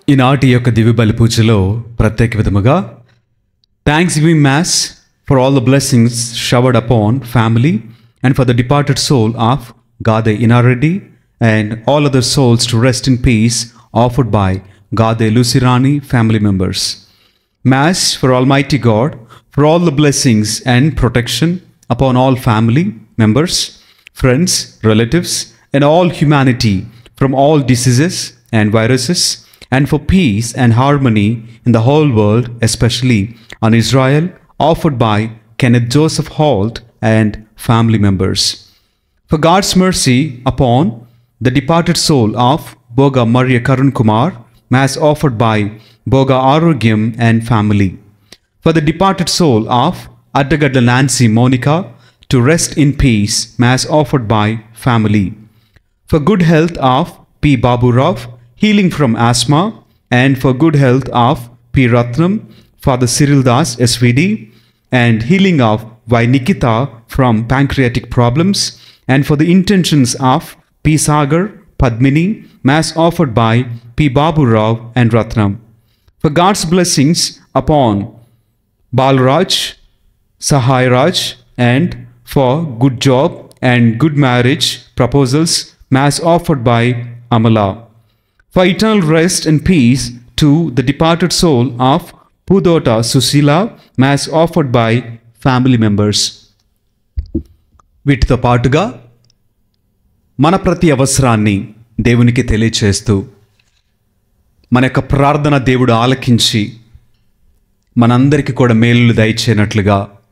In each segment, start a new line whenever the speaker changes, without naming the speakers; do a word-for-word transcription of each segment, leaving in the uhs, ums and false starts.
ఈనాటి యొక్క దివ్య బలి పూజలో ప్రత్యేక విధముగా thanksgiving mass for all the blessings showered upon family and for the departed soul of Gade Inareddy and all other souls to rest in peace offered by Gade Lucyrani family members. Mass for Almighty God for all the blessings and protection upon all family members, friends, relatives, and all humanity from all diseases and viruses, and for peace and harmony in the whole world, especially on Israel, offered by Kenneth Joseph Holt and family members. For God's mercy upon the departed soul of Boga Maria Karun Kumar, Mass offered by Boga Arogyam and family. For the departed soul of Addagadda Nancy Monica to rest in peace, Mass offered by family. For good health of P. Babu Rao, healing from asthma, and for good health of P. Ratnam, Father Cyril Das S V D, and healing of Y. Nikita from pancreatic problems, and for the intentions of P. Sagar, Padmini, Mass offered by P. Babu Rao and Ratnam. For God's blessings upon Balraj, Sahai Raj, and for good job and good marriage proposals, Mass offered by Amala. For eternal rest and peace to the departed soul of Pudota Susila, Mass offered by family members. వీటితో పాటుగా మన ప్రతి అవసరాన్ని దేవునికి తెలియచేస్తూ మన యొక్క ప్రార్థన దేవుడు ఆలకించి మనందరికీ కూడా మేలులు దయచేయనట్లుగా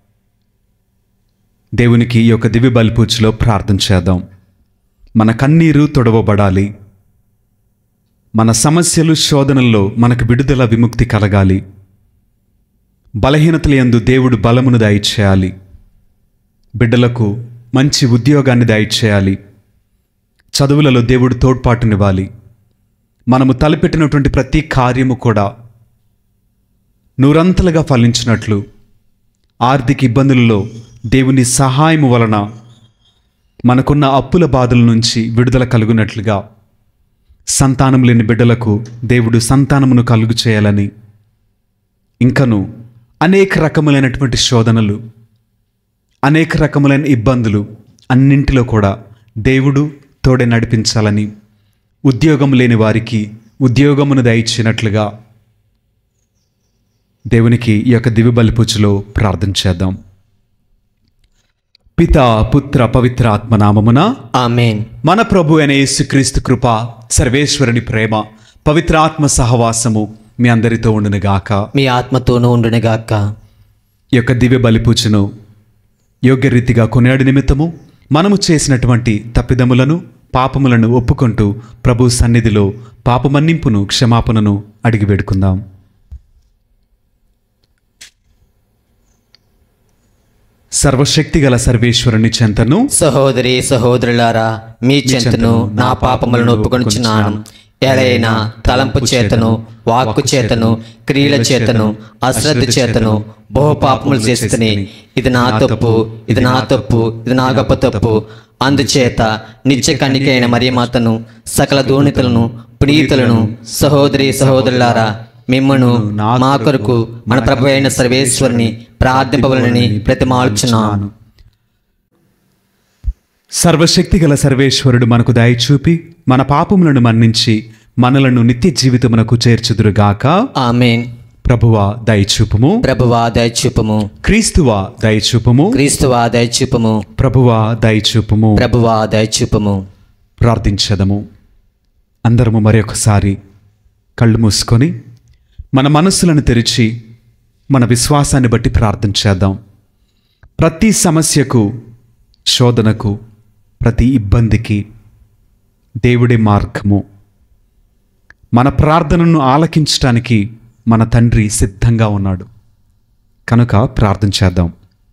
దేవునికి ఈ యొక్క దివ్య బలి పూజలో ప్రార్థన చేద్దాం. మన కన్నీరు తొడవబడాలి, మన సమస్యలు శోధనల్లో మనకు విడుదల విముక్తి కలగాలి, బలహీనతల యందు దేవుడు బలమును దయచేయాలి, బిడ్డలకు మంచి ఉద్యోగాన్ని దయచేయాలి, చదువులలో దేవుడు తోడ్పాటునివ్వాలి. మనము తలపెట్టినటువంటి ప్రతి కార్యము కూడా నూరంతలుగా ఫలించినట్లు, ఆర్థిక ఇబ్బందులలో దేవుని సహాయము వలన మనకున్న అప్పుల బాధల నుంచి విడుదల కలుగునట్లుగా, సంతానం లేని బిడ్డలకు దేవుడు సంతానమును కలుగు చేయాలని, ఇంకను అనేక రకములైనటువంటి శోధనలు, అనేక రకములైన ఇబ్బందులు అన్నింటిలో కూడా దేవుడు తోడే నడిపించాలని, ఉద్యోగం లేని వారికి ఉద్యోగమును దయచినట్లుగా దేవునికి ఈ యొక్క దివ్య బలి పూజలో ప్రార్థన చేద్దాం. పితా పుత్ర పవిత్ర ఆత్మ నామమున
ఆమేన్.
మన ప్రభు అయిన యేసుక్రీస్తు కృప, సర్వేశ్వరుని ప్రేమ, పవిత్ర ఆత్మ సహవాసము మీ అందరితో ఉండునుగాక,
మీ ఆత్మతోనూ ఉండునుగాక.
ఈ యొక్క దివ్య బలి పూజను యోగ్యరీతిగా కొనియాడి నిమిత్తము మనము చేసినటువంటి తప్పిదములను పాపములను ఒప్పుకుంటూ ప్రభు సన్నిధిలో పాపమన్నింపును క్షమాపణను అడిగి వేడుకుందాం. సర్వశక్తి గల సర్వేశ్వరుని చెంతను
సహోదరి సహోదరులారా, మీ చెంతను నా పాపములను ఒప్పుకొనుచున్నాను. ఎలైనా తలంపు చేతను, వాక్కు చేతను, క్రియల చేతను, అశ్రద్ధ చేతను బహు పాపములు చేస్తుని. ఇది నా తప్పు, ఇది నా తప్పు, ఇది నా గొప్ప తప్పు. అందుచేత నిత్య కన్నికైన మరియమాతను, సకల దోణితులను, ప్రీతులను, సహోదరి సహోదరులారా, మిమ్మను మా కొరకు మన ప్రభు అయిన సర్వేశ్వరుని ప్రార్థింపవలనని ప్రతిమాలుచున్నాను.
సర్వశక్తి గల సర్వేశ్వరుడు మనకు దయ చూపి మన పాపములను మన్నించి మనలను నిత్య జీవితమునకు చేర్చుదురుగాక.
ఆమేన్.
ప్రభువా దయచూపుము,
ప్రభువా దయచూపుము.
క్రీస్తువా దయచూపుము,
క్రీస్తువా దయచూపుము.
ప్రభువా దయచూపుము.
ప్రభువా దయచూపుము.
ప్రార్థించదము. అందరము మరి ఒకసారి కళ్ళు మూసుకొని మన మనస్సులను తెరిచి మన విశ్వాసాన్ని బట్టి ప్రార్థన చేద్దాం. ప్రతి సమస్యకు, శోధనకు, ప్రతి ఇబ్బందికి దేవుడే మార్గము. మన ప్రార్థనను ఆలకించటానికి మన తండ్రి సిద్ధంగా ఉన్నాడు. కనుక ప్రార్థన చేద్దాం.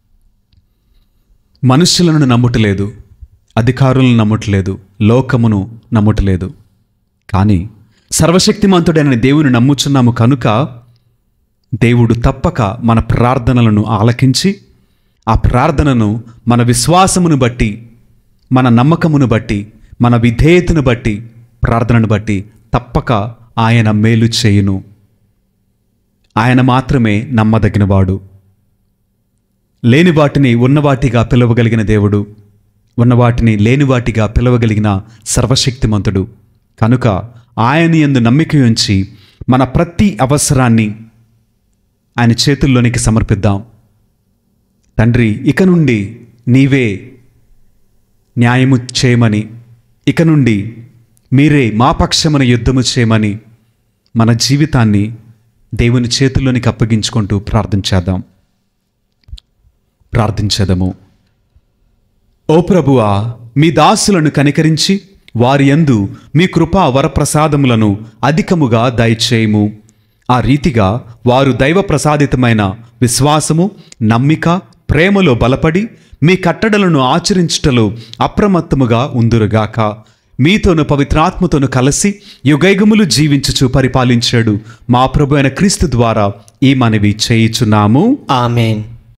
మనుషులను నమ్ముటలేదు, అధికారులను నమ్ముటలేదు, లోకమును నమ్ముటలేదు, కానీ సర్వశక్తిమంతుడైన దేవుని నమ్ముచున్నాము. కనుక దేవుడు తప్పక మన ప్రార్థనలను ఆలకించి ఆ ప్రార్థనను మన విశ్వాసమును బట్టి, మన నమ్మకమును బట్టి, మన విధేయతను బట్టి, ప్రార్థనను బట్టి తప్పక ఆయన మేలు చేయును. ఆయన మాత్రమే నమ్మదగినవాడు. లేని వాటిని ఉన్నవాటిగా పిలవగలిగిన దేవుడు, ఉన్నవాటిని లేనివాటిగా పిలవగలిగిన సర్వశక్తిమంతుడు. కనుక ఆయన యందు నమ్మిక ఉంచి మన ప్రతి అవసరాన్ని ఆయన చేతుల్లోనికి సమర్పిద్దాం. తండ్రి, ఇక నుండి నీవే న్యాయము చేయమని, ఇక నుండి మీరే మా పక్షమున యుద్ధము చేయమని మన జీవితాన్ని దేవుని చేతుల్లోనికి అప్పగించుకుంటూ ప్రార్థించేద్దాం. ప్రార్థించేదము. ఓ ప్రభువా, మీ దాసులను కనికరించి వారి యందు మీ కృపా వరప్రసాదములను అధికముగా దయచేయము. ఆ రీతిగా వారు దైవ ప్రసాదితమైన విశ్వాసము, నమ్మిక, ప్రేమలో బలపడి మీ కట్టడలను ఆచరించుటలో అప్రమత్తముగా ఉందురుగాక. మీతోను పవిత్రాత్మతోను కలిసి యుగయుగములు జీవించుచు పరిపాలించాడు మా ప్రభు అయిన క్రీస్తు ద్వారా ఈ మనవి చేయుచున్నాము.
ఆమేన్.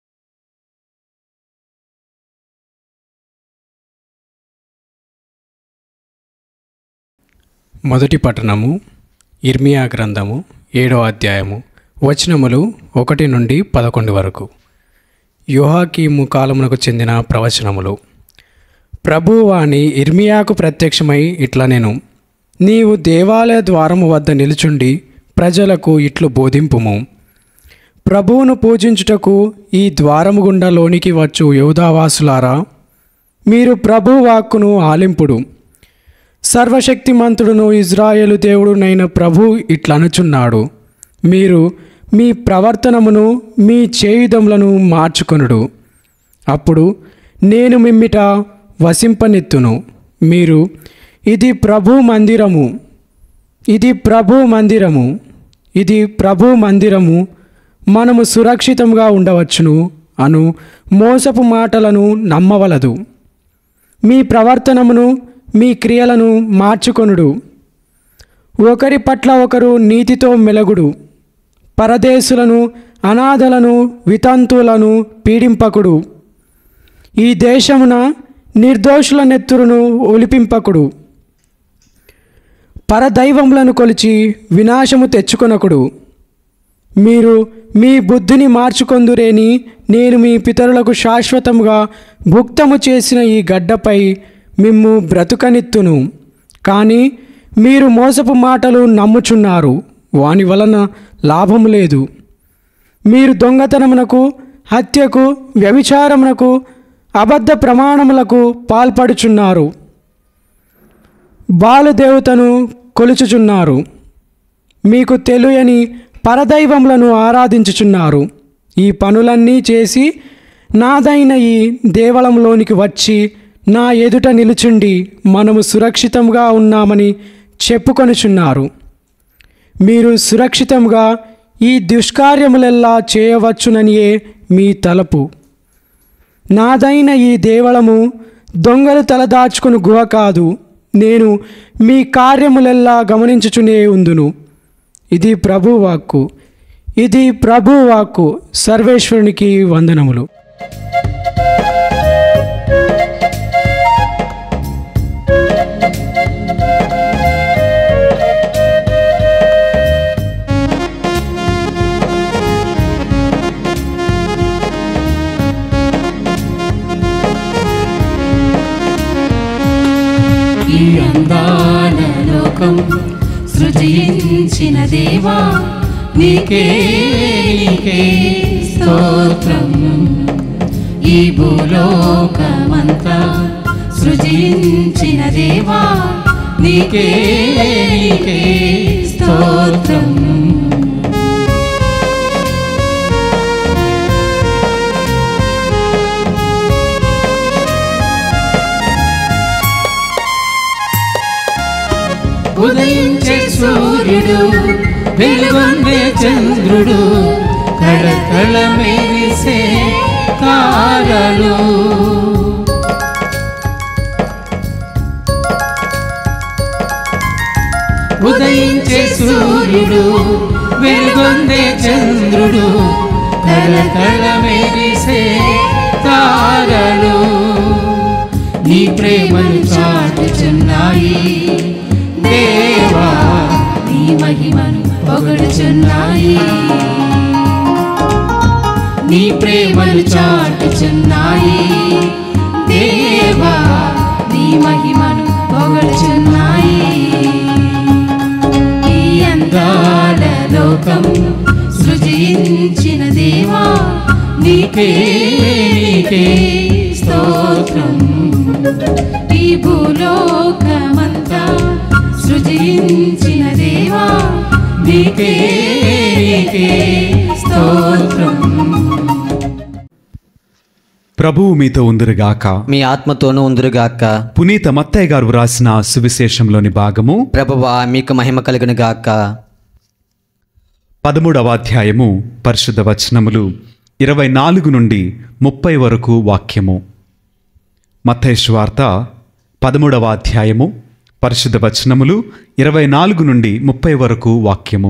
మొదటి పట్టణము ఇర్మియా గ్రంథము ఏడవ అధ్యాయము వచనములు ఒకటి నుండి పదకొండు వరకు. యోహాకీము కాలమునకు చెందిన ప్రవచనములు. ప్రభువాని ఇర్మియాకు ప్రత్యక్షమై ఇట్లా నేను, నీవు దేవాలయ ద్వారము వద్ద నిలుచుండి ప్రజలకు ఇట్లు బోధింపుము. ప్రభువును పూజించుటకు ఈ ద్వారము గుండా లోనికి వచ్చు యూదావాసులారా, మీరు ప్రభు వాక్కును ఆలింపుడు. సర్వశక్తిమంతుడును ఇజ్రాయేలు దేవుడునైన ప్రభు ఇట్లనుచున్నాడు, మీరు మీ ప్రవర్తనమును మీ చేయుదములను మార్చుకొనుడు. అప్పుడు నేను మిమ్మిట వసింపనెత్తును. మీరు ఇది ప్రభు మందిరము, ఇది ప్రభు మందిరము, ఇది ప్రభు మందిరము, మనము సురక్షితంగా ఉండవచ్చును అను మోసపు మాటలను నమ్మవలదు. మీ ప్రవర్తనమును మీ క్రియలను మార్చుకొనుడు. ఒకరి పట్ల ఒకరు నీతితో మెలగుడు. పరదేశులను, అనాథలను, వితంతువులను పీడింపకుడు. ఈ దేశమున నిర్దోషుల నెత్తురును ఒలిపింపకుడు. పరదైవములను కొలిచి వినాశము తెచ్చుకొనకుడు. మీరు మీ బుద్ధిని మార్చుకొందురేని నేను మీ పితరులకు శాశ్వతముగా భుక్తము చేసిన ఈ గడ్డపై మిమ్ము బ్రతుకనిత్తును. కానీ మీరు మోసపు మాటలు నమ్ముచున్నారు, వాని వలన లాభము లేదు. మీరు దొంగతనమునకు, హత్యకు, వ్యభిచారమునకు, అబద్ధ ప్రమాణములకు పాల్పడుచున్నారు. బాలుదేవతను కొలుచుచున్నారు. మీకు తెలియని పరదైవములను ఆరాధించుచున్నారు. ఈ పనులన్నీ చేసి నాదైన ఈ దేవాలయంలోనికి వచ్చి నా ఎదుట నిలుచుండి మనము సురక్షితంగా ఉన్నామని చెప్పుకొనుచున్నారు. మీరు సురక్షితంగా ఈ దుష్కార్యములెల్లా చేయవచ్చుననియే మీ తలపు. నాదైన ఈ దేవళము దొంగలు తలదాచుకుని గుహ కాదు. నేను మీ కార్యములెల్లా గమనించుచునే ఉందును. ఇది ప్రభు వాక్కు, ఇది ప్రభు వాక్కు. సర్వేశ్వరునికి వందనములు.
ఈ అందాల లోకం సృజించిన దేవా, నీకే నీకే స్తోత్రం. ఈ భూలోకమంతా సృజించిన దేవా, నీకే నీకే స్తోత్రం. ఉదయించే సూర్యుడు, వెలుగొందే చంద్రుడు, కళకళ మెరిసే తారలు. ఉదయించే సూర్యుడు, వెలుగొందే చంద్రుడు, కళకళ మెరిసే తారలు. నీ ప్రేమను చాటుచున్నాయి దేవా, నీ మహిమను పొగడుచున్నాయి, నీ ప్రేమను చాటుచున్నాయి. దేవా నీ మహిమను పొగడుచున్నాయి. ఈ అందాల లోకం సృజించిన దేవా నీకే నీకే స్తోత్రం. ఈ భూలోకమంతా సృజించిన దేవా నీకే నీకే స్తోత్రం.
ప్రభువు మీతో ఉందురుగాక.
మీ ఆత్మతోనూ ఉందురుగాక.
పునీత మత్తయ్య గారు వ్రాసిన సువిశేషంలోని భాగము.
ప్రభువా మీకు మహిమ కలుగును గాక.
పదమూడవ అధ్యాయము పరిశుద్ధ వచనములు ఇరవై నాలుగు నుండి ముప్పై వరకు వాక్యము. మత్తయి సువార్త పదమూడవ అధ్యాయము పరిశుద్ధ వచనములు ఇరవై నాలుగు నుండి ముప్పై వరకు వాక్యము.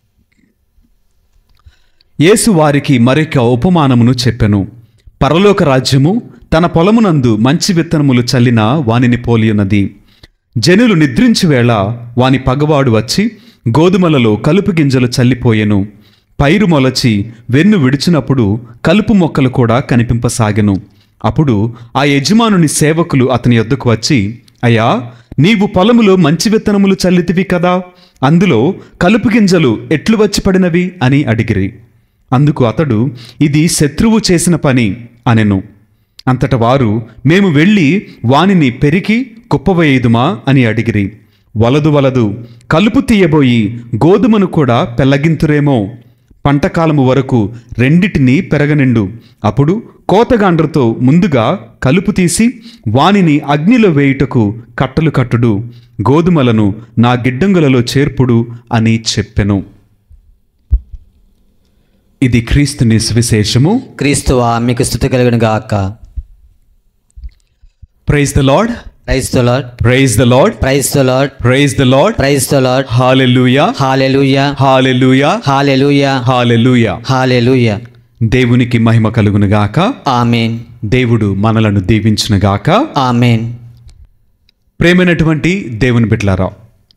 యేసు వారికి మరొక ఉపమానమును చెప్పెను. పరలోక రాజ్యము తన పొలమునందు మంచి విత్తనములు చల్లిన వానిని పోలియున్నది. జనులు నిద్రించు వేళ వాని పగవాడు వచ్చి గోధుమలలో కలుపు గింజలు చల్లిపోయెను. పైరు మొలచి వెన్ను విడిచినప్పుడు కలుపు మొక్కలు కూడా కనిపింపసాగెను. అప్పుడు ఆ యజమానుని సేవకులు అతని యొద్దకు వచ్చి, అయ్యా, నీవు పొలములో మంచి విత్తనములు చల్లితివి కదా, అందులో కలుపు గింజలు ఎట్లు వచ్చి పడినవి అని అడిగిరి. అందుకు అతడు, ఇది శత్రువు చేసిన పని అనెను. అంతట వారు, మేము వెళ్ళి వానిని పెరికి కుప్పవేయుదుమా అని అడిగిరి. వలదు వలదు, కలుపు తీయబోయి గోధుమను కూడా పెల్లగింతురేమో. పంటకాలము వరకు రెండిటిని పెరగనిండు. అప్పుడు కోతగాండ్రతో ముందుగా కలుపు తీసి వానిని అగ్నిలో వేయుటకు కట్టలు కట్టుడు, గోధుమలను నా గిడ్డంగులలో చేర్పుడు అని చెప్పెను. ఇది క్రీస్తుని సువిశేషము.
క్రీస్తువా మీకు స్తుతి కలుగును గాక.
Praise the lord.
Praise the lord.
Praise the lord.
Praise the lord.
Praise the lord.
Praise the lord.
Hallelujah.
Hallelujah.
Hallelujah.
Hallelujah.
Hallelujah.
Hallelujah.
దేవునికి మహిమ కలుగునుగాక.
ఆమేన్.
దేవుడు మనలను దీవించునుగాక.
ఆమేన్.
ప్రేమైనటువంటి దేవుని బిడ్డలారా,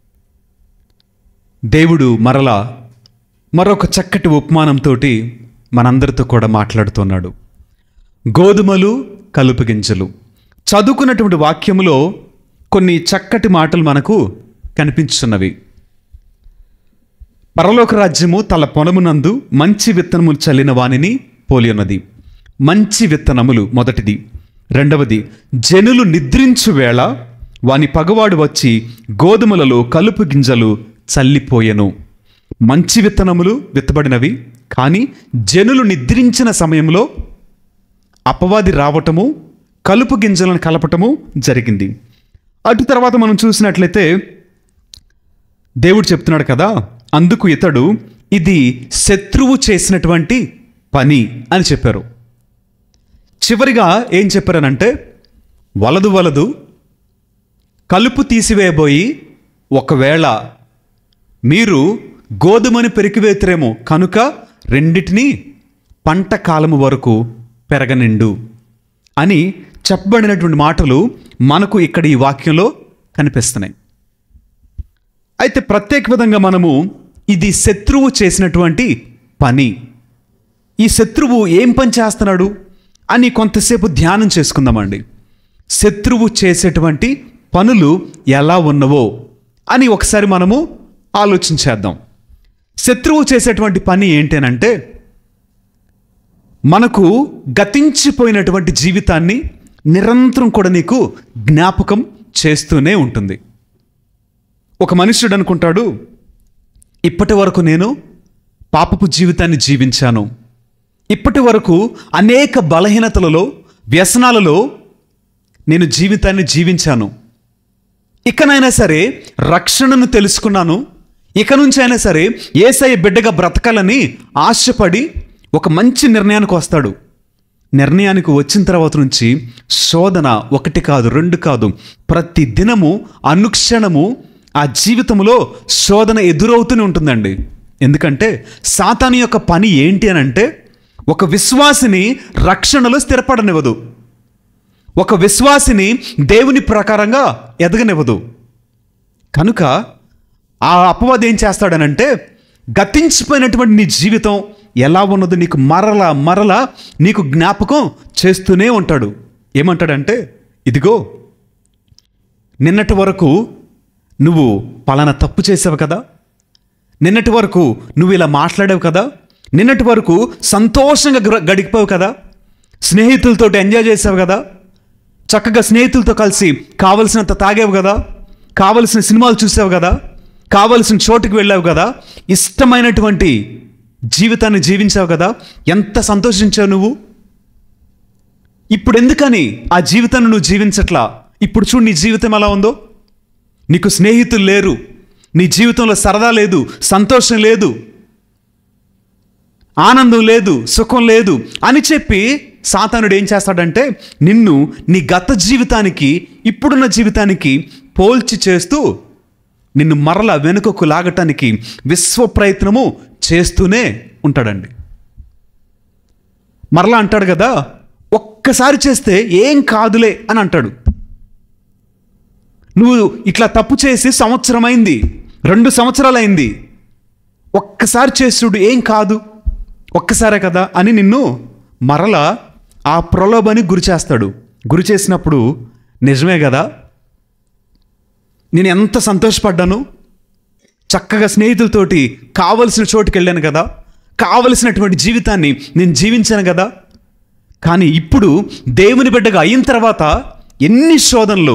దేవుడు మరలా మరొక చక్కటి ఉపమానంతో మనందరితో కూడా మాట్లాడుతున్నాడు. గోధుమలు, కలుపు గింజలు. చదువుకున్నటువంటి వాక్యములో కొన్ని చక్కటి మాటలు మనకు కనిపించున్నవి. పరలోక రాజ్యము తల పొలమునందు మంచి విత్తనములు చల్లిన వానిని పోలియున్నది. మంచి విత్తనములు మొదటిది. రెండవది, జనులు నిద్రించు వేళ వాని పగవాడు వచ్చి గోధుమలలో కలుపు గింజలు చల్లిపోయెను. మంచి విత్తనములు విత్తబడినవి, కానీ జనులు నిద్రించిన సమయంలో అపవాది రావటము, కలుపు గింజలను కలపటము జరిగింది. అటు తర్వాత మనం చూసినట్లయితే దేవుడు చెప్తున్నాడు కదా, అందుకు ఇతడు ఇది శత్రువు చేసినటువంటి పని అని చెప్పారు. చివరిగా ఏం చెప్పారనంటే, వలదు వలదు కలుపు తీసివేయబోయి ఒకవేళ మీరు గోధుమని పెరికివేతురేమో కనుక రెండిటిని పంట కాలము వరకు పెరగనిండు అని చెప్పబడినటువంటి మాటలు మనకు ఇక్కడ ఈ వాక్యంలో కనిపిస్తున్నాయి. అయితే ప్రత్యేక విధంగా మనము ఇది శత్రువు చేసినటువంటి పని, ఈ శత్రువు ఏం పని చేస్తున్నాడు అని కొంతసేపు ధ్యానం చేసుకుందామండి. శత్రువు చేసేటువంటి పనులు ఎలా ఉన్నవో అని ఒకసారి మనము ఆలోచించేద్దాం. శత్రువు చేసేటువంటి పని ఏంటనంటే, మనకు గతించిపోయినటువంటి జీవితాన్ని నిరంతరం కూడా నీకు జ్ఞాపకం చేస్తూనే ఉంటుంది. ఒక మనుష్యుడు అనుకుంటాడు, ఇప్పటి వరకు నేను పాపపు జీవితాన్ని జీవించాను, ఇప్పటి వరకు అనేక బలహీనతలలో, వ్యసనాలలో నేను జీవితాన్ని జీవించాను, ఇకనైనా సరే రక్షణను తెలుసుకున్నాను, ఇక నుంచి అయినా సరే యేసయ్య బిడ్డగా బ్రతకాలని ఆశపడి ఒక మంచి నిర్ణయానికి వస్తాడు. నిర్ణయానికి వచ్చిన తర్వాత నుంచి శోధన ఒకటి కాదు, రెండు కాదు, ప్రతి దినము అనుక్షణము ఆ జీవితంలో శోధన ఎదురవుతూనే ఉంటుందండి. ఎందుకంటే సాతాను యొక్క పని ఏంటి అని అంటే, ఒక విశ్వాసిని రక్షణలో స్థిరపడనివ్వదు, ఒక విశ్వాసిని దేవుని ప్రకారంగా ఎదగనివ్వదు. కనుక ఆ అపవాది ఏం చేస్తాడనంటే గతించిపోయినటువంటి నీ జీవితం ఎలా ఉన్నదో నీకు మరలా మరలా నీకు జ్ఞాపకం చేస్తూనే ఉంటాడు. ఏమంటాడంటే, ఇదిగో నిన్నటి వరకు నువ్వు పలానా తప్పు చేసావు కదా, నిన్నటి వరకు నువ్వు ఇలా మాట్లాడావు కదా, నిన్నటి వరకు సంతోషంగా గడిపావు కదా, స్నేహితులతో ఎంజాయ్ చేసావు కదా, చక్కగా స్నేహితులతో కలిసి కావలసినంత తాగావు కదా, కావలసిన సినిమాలు చూసావు కదా, కావలసిన చోటుకి వెళ్ళావు కదా, ఇష్టమైనటువంటి జీవితాన్ని జీవించావు కదా, ఎంత సంతోషించావు నువ్వు. ఇప్పుడు ఎందుకని ఆ జీవితాన్ని నువ్వు జీవించట్లా? ఇప్పుడు చూడు నీ జీవితం ఎలా ఉందో. నీకు స్నేహితులు లేరు, నీ జీవితంలో సరదా లేదు, సంతోషం లేదు, ఆనందం లేదు, సుఖం లేదు అని చెప్పి సాతానుడు ఏం చేస్తాడంటే నిన్ను నీ గత జీవితానికి ఇప్పుడున్న జీవితానికి పోల్చి చేస్తూ నిన్ను మరల వెనుకకు లాగటానికి విశ్వ ప్రయత్నము చేస్తూనే ఉంటాడండి. మరలా అంటాడు కదా, ఒక్కసారి చేస్తే ఏం కాదులే అని అంటాడు. నువ్వు ఇట్లా తప్పు చేసి సంవత్సరం అయింది, రెండు సంవత్సరాలు అయింది, ఒక్కసారి చేస్తుడు ఏం కాదు, ఒక్కసారే కదా అని నిన్ను మరలా ఆ ప్రలోభానికి గురి చేస్తాడు. గురి చేసినప్పుడు నిజమే కదా, నేను ఎంత సంతోషపడ్డాను, చక్కగా స్నేహితులతోటి కావలసిన చోటుకి వెళ్ళాను కదా, కావలసినటువంటి జీవితాన్ని నేను జీవించాను కదా. కానీ ఇప్పుడు దేవుని బిడ్డగా అయిన తర్వాత ఎన్ని శోధనలు,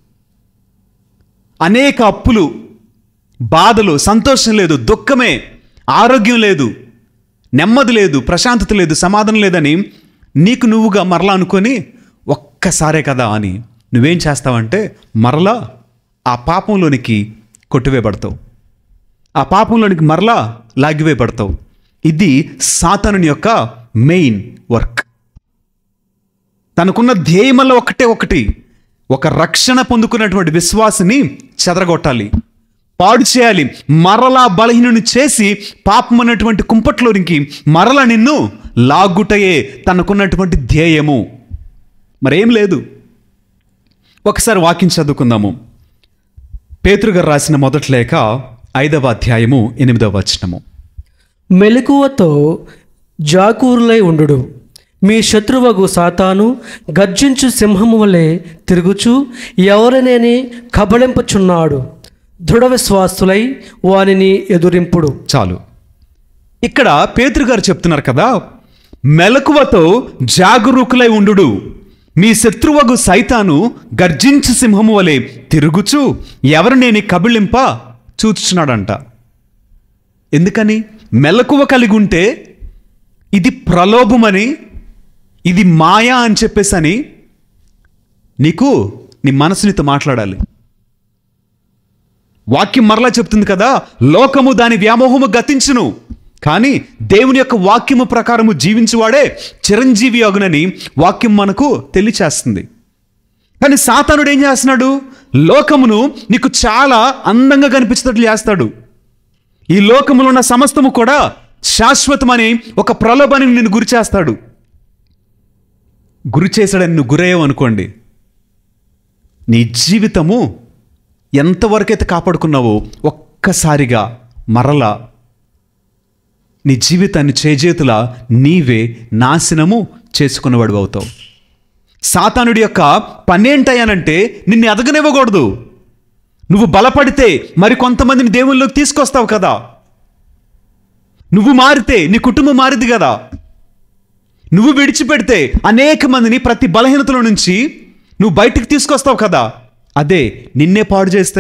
అనేక అప్పులు, బాధలు, సంతోషం లేదు, దుఃఖమే, ఆరోగ్యం లేదు, నెమ్మది లేదు, ప్రశాంతత లేదు, సమాధానం లేదని నీకు నువ్వుగా మరలా అనుకొని ఒక్కసారే కదా అని నువ్వేం చేస్తావంటే మరలా ఆ పాపంలోనికి కొట్టివేయబడతావు, ఆ పాపంలోనికి మరలా లాగివేయబడతావు. ఇది సాతానుని యొక్క మెయిన్ వర్క్. తనకున్న ధ్యేయమల్ల ఒకటే ఒకటి, ఒక రక్షణ పొందుకున్నటువంటి విశ్వాసిని చెదరగొట్టాలి, పాడు చేయాలి, మరలా బలహీనుని చేసి పాపం అన్నటువంటి కుంపట్లోనికి మరలా నిన్ను లాగుటయే తనకున్నటువంటి ధ్యేయము. మరేం లేదు. ఒకసారి వాక్యం చదువుకుందాము. పేతురు గారు రాసిన మొదటి లేఖ ఐదవ అధ్యాయము ఎనిమిదవ వచనము.
మెలకువతో జాగరూకులై ఉండుడు. మీ శత్రువగు సాతాను గర్జించు సింహము వలె తిరుగుచు ఎవరినేని కబళింపుచున్నాడు. దృఢ విశ్వాసులై వానిని ఎదురింపుడు.
చాలు. ఇక్కడ పేతురు గారు చెప్తున్నారు కదా, మెలకువతో జాగరూకులై ఉండుడు. మీ శత్రువగు సైతాను గర్జించు సింహము వలె తిరుగుచు ఎవరినేని కబళింప చూచుచున్నాడంట. ఎందుకని? మెలకువ కలిగి ఉంటే ఇది ప్రలోభమని, ఇది మాయా అని చెప్పేసని నీకు నీ మనసు నీతో మాట్లాడాలి. వాక్యం మరలా చెప్తుంది కదా, లోకము దాని వ్యామోహము గతించును, కానీ దేవుని యొక్క వాక్యము ప్రకారము జీవించువాడే చిరంజీవి అగునని వాక్యం మనకు తెలియచేస్తుంది. కానీ సాతానుడు ఏం చేస్తున్నాడు? లోకమును నీకు చాలా అందంగా కనిపించేటట్లు చేస్తాడు. ఈ లోకములో ఉన్న సమస్తము కూడా శాశ్వతమని ఒక ప్రలోభానికి నిన్ను గురి చేస్తాడు. గురి చేశాడని నువ్వు గురయ్యావు అనుకోండి, నీ జీవితము ఎంతవరకైతే కాపాడుకున్నావో ఒక్కసారిగా మరలా నీ జీవితాన్ని చేజేతులా నీవే నాశనము చేసుకున్నవాడు అవుతావు. సాతానుడి యొక్క పనేంటయ్యానంటే నిన్ను ఎదగనివ్వకూడదు. నువ్వు బలపడితే మరి కొంతమందిని దేవుళ్ళలోకి తీసుకొస్తావు కదా, నువ్వు మారితే నీ కుటుంబం మారిది కదా, నువ్వు విడిచిపెడితే అనేక మందిని ప్రతి బలహీనతల నుంచి నువ్వు బయటికి తీసుకొస్తావు కదా. అదే నిన్నే పాడు చేస్తే,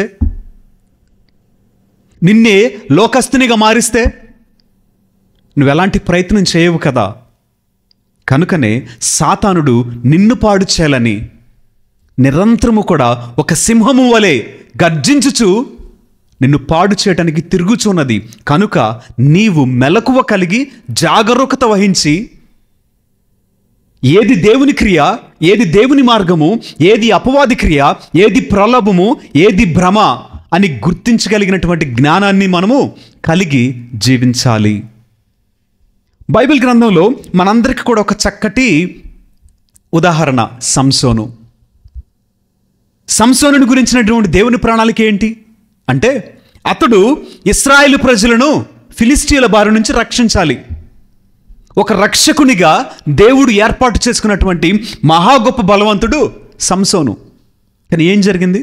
నిన్నే లోకస్తునిగా మారిస్తే నువ్వు ఎలాంటి ప్రయత్నం చేయవు కదా. కనుకనే సాతానుడు నిన్ను పాడు చేయాలని నిరంతరము కూడా ఒక సింహము వలె గర్జించుచు నిన్ను పాడు చేయటానికి తిరుగుచున్నది. కనుక నీవు మెలకువ కలిగి జాగరూకత వహించి ఏది దేవుని క్రియ, ఏది దేవుని మార్గము, ఏది అపవాది క్రియ, ఏది ప్రలోభము, ఏది భ్రమ అని గుర్తించగలిగినటువంటి జ్ఞానాన్ని మనము కలిగి జీవించాలి. బైబిల్ గ్రంథంలో మనందరికీ కూడా ఒక చక్కటి ఉదాహరణ సంసోను. సంసోనుని గురించినటువంటి దేవుని ప్రణాళిక ఏంటి అంటే, అతడు ఇశ్రాయేలు ప్రజలను ఫిలిస్టీయుల బారి నుంచి రక్షించాలి. ఒక రక్షకునిగా దేవుడు ఏర్పాటు చేసుకున్నటువంటి మహా గొప్ప బలవంతుడు సంసోను. కానీ ఏం జరిగింది?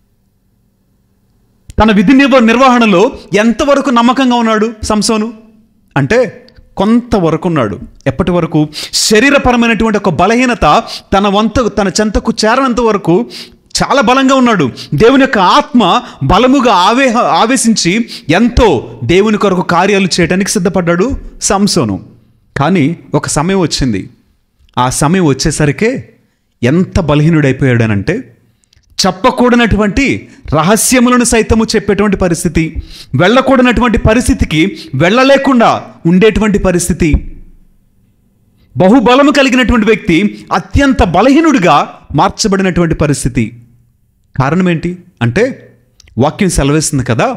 తన విధి నిర్వ నిర్వహణలో ఎంతవరకు నమ్మకంగా ఉన్నాడు సంసోను అంటే కొంతవరకు ఉన్నాడు. ఎప్పటి వరకు? శరీరపరమైనటువంటి ఒక బలహీనత తన వంత తన చెంతకు చేరనంత వరకు చాలా బలంగా ఉన్నాడు. దేవుని యొక్క ఆత్మ బలముగా ఆవే ఆవేశించి ఎంతో దేవుని కొరకు కార్యాలు చేయడానికి సిద్ధపడ్డాడు సంసోను. కానీ ఒక సమయం వచ్చింది. ఆ సమయం వచ్చేసరికే ఎంత బలహీనుడైపోయాడనంటే చెప్పకూడనటువంటి రహస్యములను సైతము చెప్పేటువంటి పరిస్థితి, వెళ్ళకూడనటువంటి పరిస్థితికి వెళ్ళలేకుండా ఉండేటువంటి పరిస్థితి. బహుబలము కలిగినటువంటి వ్యక్తి అత్యంత బలహీనుడిగా మార్చబడినటువంటి పరిస్థితి. కారణం ఏంటి అంటే వాక్యం సెలవేస్తుంది కదా.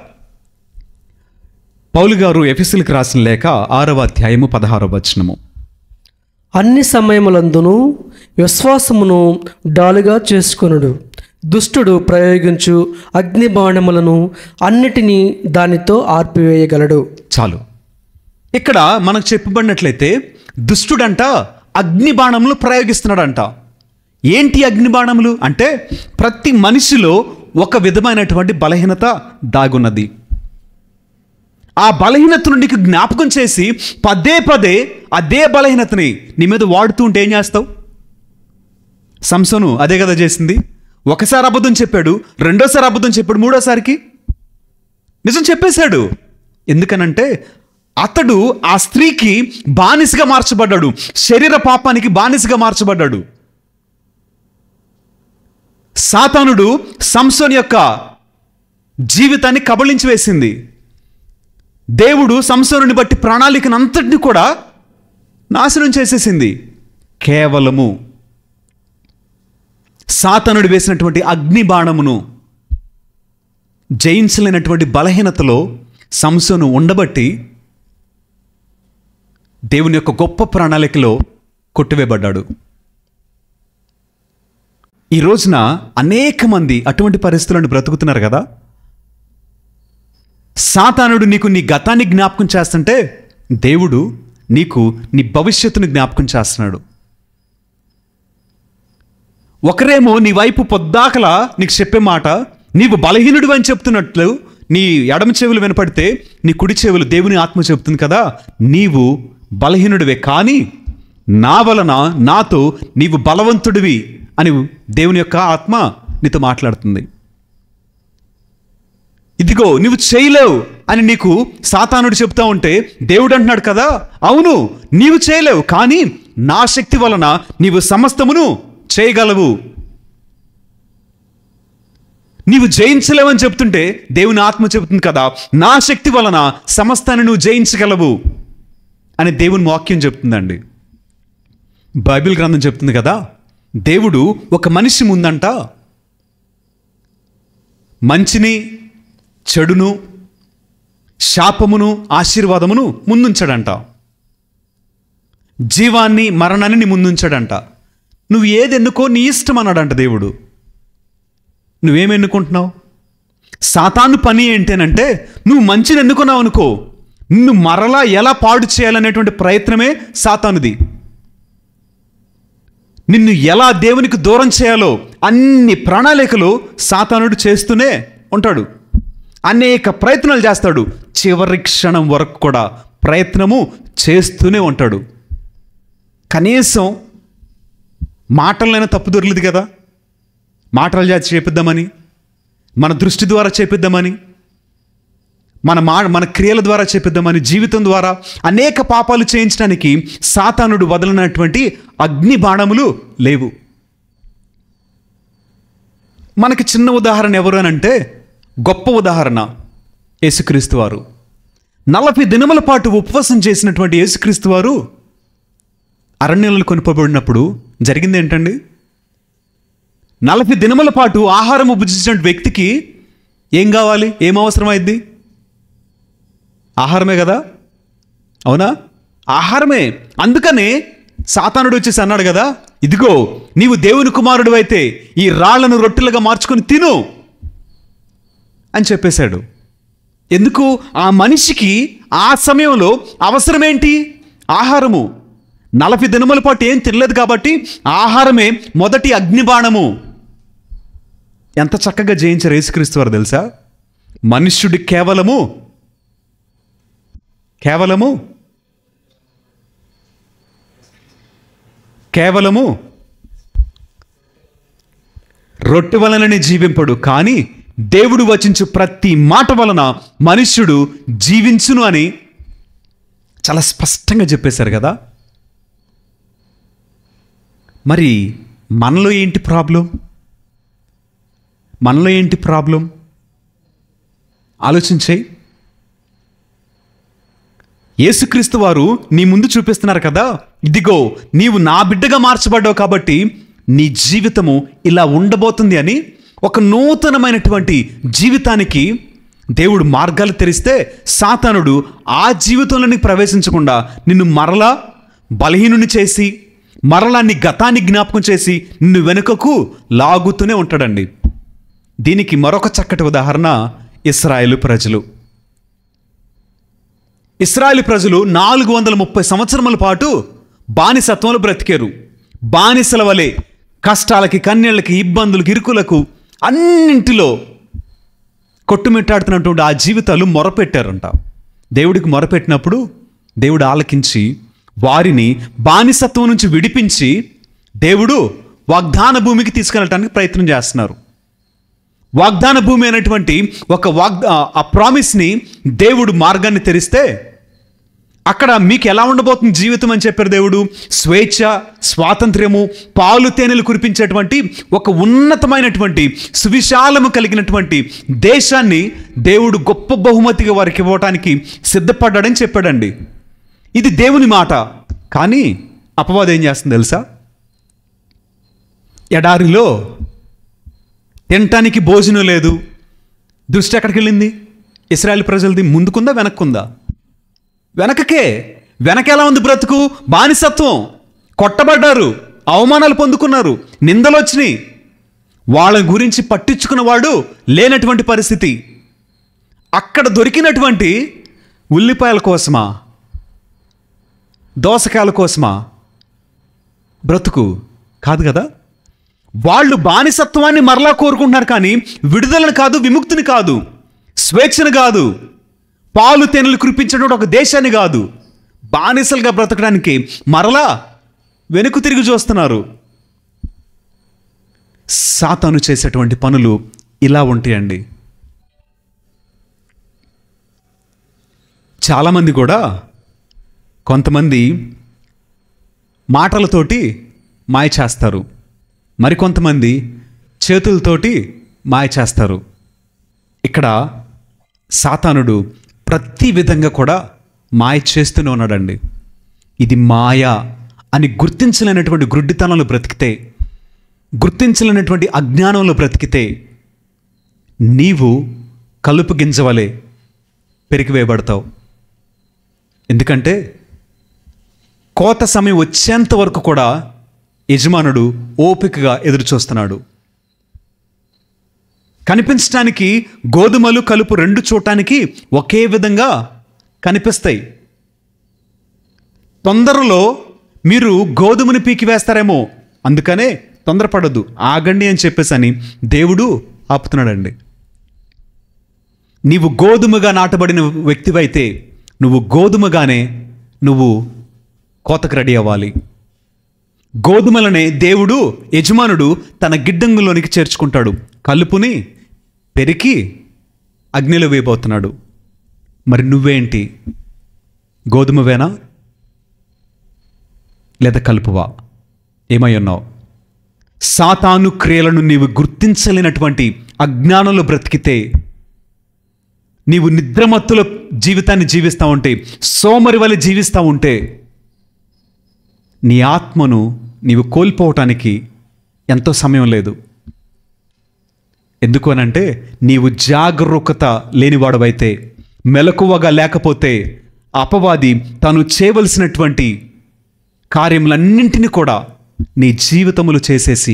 పౌలు గారు ఎఫెసీయులకు రాసిన లేఖ ఆరవ అధ్యాయము పదహారవ వచనము,
అన్ని సమయములందును విశ్వాసమును డాలుగా చేసుకొనుడు, దుష్టుడు ప్రయోగించు అగ్ని బాణములను అన్నిటినీ దానితో ఆర్పివేయగలడు.
చాలు. ఇక్కడ మనకు చెప్పబడినట్లయితే దుష్టుడంట అగ్ని బాణములు ప్రయోగిస్తున్నాడంట. ఏంటి అగ్ని బాణములు అంటే ప్రతి మనిషిలో ఒక విధమైనటువంటి బలహీనత దాగున్నది. ఆ బలహీనతను నీకు జ్ఞాపకం చేసి పదే పదే అదే బలహీనతని నీ మీద వాడుతూ ఉంటే ఏం చేస్తావు? సంసోను అదే కదా చేసింది. ఒకసారి అబద్ధం చెప్పాడు, రెండోసారి అబద్ధం చెప్పాడు, మూడోసారికి నిజం చెప్పేశాడు. ఎందుకనంటే అతడు ఆ స్త్రీకి బానిసగా మార్చబడ్డాడు, శరీర పాపానికి బానిసగా మార్చబడ్డాడు. సాతానుడు సంసోను యొక్క జీవితాన్ని కబళించి వేసింది. దేవుడు సంసోనుని బట్టి ప్రణాళికను అంతటిని కూడా నాశనం చేసేసింది. కేవలము సాతానుడు వేసినటువంటి అగ్ని బాణమును జయించలేనటువంటి బలహీనతలో సంసోను ఉండబట్టి దేవుని యొక్క గొప్ప ప్రణాళికలో కొట్టివేయబడ్డాడు. ఈ రోజున అనేక మంది అటువంటి పరిస్థితులను బ్రతుకుతున్నారు కదా. సాతానుడు నీకు నీ గతాన్ని జ్ఞాపకం చేస్తుంటే దేవుడు నీకు నీ భవిష్యత్తుని జ్ఞాపకం చేస్తున్నాడు. ఒకరేమో నీ వైపు పొద్దాకలా నీకు చెప్పే మాట నీవు బలహీనుడు అని చెప్తున్నట్లు నీ ఎడమ చెవులు వినపడితే నీ కుడి చెవులు దేవుని ఆత్మ చెప్తుంది కదా, నీవు బలహీనుడివే కానీ నా వలన నాతో నీవు బలవంతుడివి అని దేవుని యొక్క ఆత్మ నీతో మాట్లాడుతుంది. ఇదిగో నువ్వు చేయలేవు అని నీకు సాతానుడు చెప్తా ఉంటే దేవుడు అంటున్నాడు కదా, అవును నీవు చేయలేవు కానీ నా శక్తి వలన నీవు సమస్తమును చేయగలవు. నీవు జయించలేవని చెప్తుంటే దేవుని ఆత్మ చెబుతుంది కదా, నా శక్తి వలన సమస్తాన్ని నువ్వు జయించగలవు అని దేవుని వాక్యం చెప్తుందండి. బైబిల్ గ్రంథం చెప్తుంది కదా, దేవుడు ఒక మనిషి ముందంట మంచిని చెడును శాపమును ఆశీర్వాదమును ముందుంచాడంట, జీవాన్ని మరణాన్ని ముందుంచాడంట. నువ్వు ఏది ఎన్నుకో నీ ఇష్టం అన్నాడంట దేవుడు. నువ్వేమి ఎన్నుకుంటున్నావు? సాతాను పని ఏంటేనంటే నువ్వు మంచిని ఎన్నుకున్నావు అనుకో, నిన్ను మరలా ఎలా పాడు చేయాలనేటువంటి ప్రయత్నమే సాతానుది. నిన్ను ఎలా దేవునికి దూరం చేయాలో అన్ని ప్రణాళికలు సాతానుడు చేస్తూనే ఉంటాడు. అనేక ప్రయత్నాలు చేస్తాడు. చివరి క్షణం వరకు కూడా ప్రయత్నము చేస్తూనే ఉంటాడు. కనీసం మాటలైనా తప్పు దొరలేదు కదా, మాటలు చేసి చేపిద్దామని, మన దృష్టి ద్వారా చేపిద్దామని, మన మా మన క్రియల ద్వారా చేపిద్దామని, జీవితం ద్వారా అనేక పాపాలు చేయించడానికి సాతానుడు వదలనటువంటి అగ్ని బాణములు లేవు. మనకి చిన్న ఉదాహరణ ఎవరు అని అంటే గొప్ప ఉదాహరణ యేసుక్రీస్తు వారు. నలభై దినముల పాటు ఉపవాసం చేసినటువంటి యేసుక్రీస్తు వారు అరణ్యంలో కొనుపబడినప్పుడు జరిగింది ఏంటండి? నలభై దినముల పాటు ఆహారము భుజించిన వ్యక్తికి ఏం కావాలి? ఏం అవసరమైంది? ఆహారమే కదా, అవునా? ఆహారమే. అందుకనే సాతానుడు వచ్చేసి అన్నాడు కదా, ఇదిగో నీవు దేవుని కుమారుడు అయితే ఈ రాళ్లను రొట్టెలుగా మార్చుకొని తిను అని చెప్పేశాడు. ఎందుకు? ఆ మనిషికి ఆ సమయంలో అవసరమేంటి? ఆహారము. నలభై దినముల పాటు ఏం తినలేదు కాబట్టి ఆహారమే మొదటి అగ్నిబాణము. ఎంత చక్కగా జయించారు యేసుక్రీస్తు వారు తెలుసా? మనుష్యుడి కేవలము కేవలము కేవలము రొట్టె వలననే జీవింపడు, కానీ దేవుడు వచించు ప్రతి మాట వలన మనుష్యుడు జీవించును అని చాలా స్పష్టంగా చెప్పేశారు కదా. మరి మనలో ఏంటి ప్రాబ్లం? మనలో ఏంటి ప్రాబ్లం ఆలోచించేయి. యేసుక్రీస్తు వారు నీ ముందు చూపిస్తున్నారు కదా, ఇదిగో నీవు నా బిడ్డగా మార్చబడ్డావు కాబట్టి నీ జీవితము ఇలా ఉండబోతుంది అని. ఒక నూతనమైనటువంటి జీవితానికి దేవుడు మార్గాలు తెరిస్తే సాతానుడు ఆ జీవితంలోనికి ప్రవేశించకుండా నిన్ను మరలా బలహీనుని చేసి, మరలా నీ గతాన్ని జ్ఞాపకం చేసి నిన్ను వెనుకకు లాగుతూనే ఉంటాడండి. దీనికి మరొక చక్కటి ఉదాహరణ ఇశ్రాయేలు ప్రజలు. ఇశ్రాయేలు ప్రజలు నాలుగు వందల ముప్పై సంవత్సరముల పాటు బానిసత్వంలో బ్రతికారు. బానిసల వలె కష్టాలకి, కన్నీళ్ళకి, ఇబ్బందులకు, ఇరుకులకు అన్నింటిలో కొట్టుమిట్టాడుతున్నటువంటి ఆ జీవితాలు మొరపెట్టారంట. దేవుడికి మొరపెట్టినప్పుడు దేవుడు ఆలకించి వారిని బానిసత్వం నుంచి విడిపించి దేవుడు వాగ్దాన భూమికి తీసుకెళ్ళటానికి ప్రయత్నం చేస్తున్నారు. వాగ్దాన భూమి అనేటువంటి ఒక వాగ్ ఆ ప్రామిస్ని దేవుడు మార్గాన్ని తెరిస్తే అక్కడ మీకు ఎలా ఉండబోతుంది జీవితం అని చెప్పారు దేవుడు. స్వేచ్ఛ, స్వాతంత్ర్యము, పాలు తేనెలు కురిపించేటువంటి ఒక ఉన్నతమైనటువంటి సువిశాలము కలిగినటువంటి దేశాన్ని దేవుడు గొప్ప బహుమతిగా వారికి ఇవ్వటానికి సిద్ధపడ్డాడని చెప్పాడండి. ఇది దేవుని మాట. కానీ అపవాదం ఏం చేస్తుంది తెలుసా? ఎడారిలో తినటానికి భోజనం లేదు. దృష్టి ఎక్కడికి వెళ్ళింది? ఇశ్రాయేలు ప్రజలది ముందుకుందా వెనక్కుందా? వెనకకే. వెనక ఎలా ఉంది బ్రతుకు? బానిసత్వం. కొట్టబడ్డారు, అవమానాలు పొందుకున్నారు, నిందలు వచ్చినాయి. వాళ్ళ గురించి పట్టించుకున్నవాడు లేనటువంటి పరిస్థితి. అక్కడ దొరికినటువంటి ఉల్లిపాయల కోసమా, దోసకాయల కోసమా బ్రతుకు? కాదు కదా. వాళ్ళు బానిసత్వాన్ని మరలా కోరుకుంటున్నారు, కానీ విడుదలను కాదు, విముక్తిని కాదు, స్వేచ్ఛను కాదు, పాలు తేనెలు కురిపించేటువంటి ఒక దేశాన్ని కాదు. బానిసలుగా బ్రతకడానికి మరలా వెనుక తిరిగి చూస్తున్నారు. సాతాను చేసేటువంటి పనులు ఇలా ఉంటాయండి. చాలామంది కూడా, కొంతమంది మాటలతోటి మాయ చేస్తారు, మరికొంతమంది చేతులతోటి మాయ చేస్తారు. ఇక్కడ సాతానుడు ప్రతి విధంగా కూడా మాయ చేస్తూనే ఉన్నాడండి. ఇది మాయ అని గుర్తించలేనటువంటి గుడ్డితనంలో బ్రతికితే, గుర్తించలేనటువంటి అజ్ఞానంలో బ్రతికితే నీవు కలుపు గింజవలే పెరిగివేయబడతావు. ఎందుకంటే కోత సమయం వచ్చేంత వరకు కూడా యజమానుడు ఓపికగా ఎదురు చూస్తున్నాడు. కనిపించడానికి గోధుమలు, కలుపు రెండు చూడటానికి ఒకే విధంగా కనిపిస్తాయి. తొందరలో మీరు గోధుమని పీకివేస్తారేమో, అందుకనే తొందరపడద్దు, ఆగండి అని చెప్పేసి అని దేవుడు ఆపుతున్నాడండి. నీవు గోధుమగా నాటబడిన వ్యక్తివైతే నువ్వు గోధుమగానే నువ్వు కోతకు రెడీ అవ్వాలి. గోధుమలనే దేవుడు, యజమానుడు తన గిడ్డంగులోనికి చేర్చుకుంటాడు. కలుపుని పెరికి అగ్నిలో వేయబోతున్నాడు. మరి నువ్వేంటి? గోధుమవేనా లేదా కలుపువా? ఏమై ఉన్నావు? సాతాను క్రియలను నీవు గుర్తించలేనటువంటి అజ్ఞానంలో బ్రతికితే, నీవు నిద్రమత్తుల జీవితాన్ని జీవిస్తూ ఉంటే, సోమరి వలె జీవిస్తూ ఉంటే, నీ ఆత్మను నీవు కోల్పోవటానికి ఎంతో సమయం లేదు. ఎందుకు అనంటే నీవు జాగరూకత లేనివాడవైతే, మెలకువగా లేకపోతే అపవాది తను చేయవలసినటువంటి కార్యములన్నింటినీ కూడా నీ జీవితములు చేసేసి